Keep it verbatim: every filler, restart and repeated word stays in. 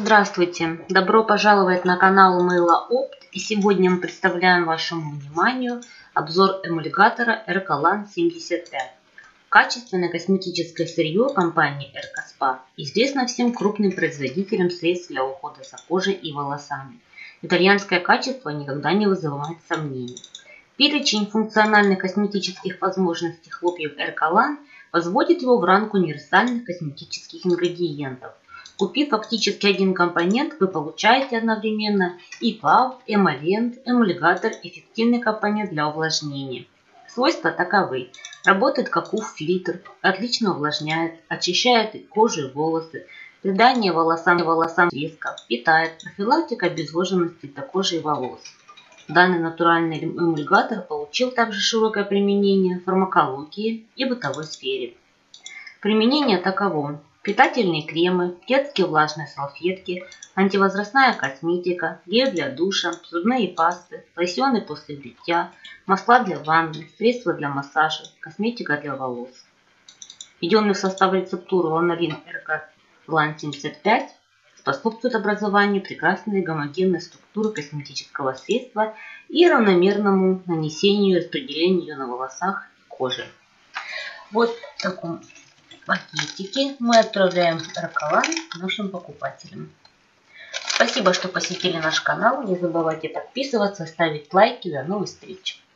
Здравствуйте! Добро пожаловать на канал Мыло Опт. И сегодня мы представляем вашему вниманию обзор эмульгатора Эрколан семьдесят пять. Качественное косметическое сырье компании Эркоспа известно всем крупным производителям средств для ухода за кожей и волосами. Итальянское качество никогда не вызывает сомнений. Перечень функциональных косметических возможностей хлопьев Эрколан возводит его в ранг универсальных косметических ингредиентов. Купив фактически один компонент, вы получаете одновременно и ПАВ, эмолент, эмульгатор, эффективный компонент для увлажнения. Свойства таковы. Работает как УВ-фильтр, отлично увлажняет, очищает кожу и волосы, придание волосам и волосам блеска, питает, профилактика обезвоженности для кожи и волос. Данный натуральный эмульгатор получил также широкое применение в фармакологии и бытовой сфере. Применение таково. Питательные кремы, детские влажные салфетки, антивозрастная косметика, гель для душа, зубные пасты, лосьоны после бритья, масла для ванны, средства для массажа, косметика для волос. Введенный в состав рецептуры ланолин Эрколан семьдесят пять способствует образованию прекрасной гомогенной структуры косметического средства и равномерному нанесению и распределению ее на волосах и коже. Вот в таком пакетики мы отправляем Эрколан нашим покупателям. Спасибо, что посетили наш канал. Не забывайте подписываться, ставить лайки. До новых встреч!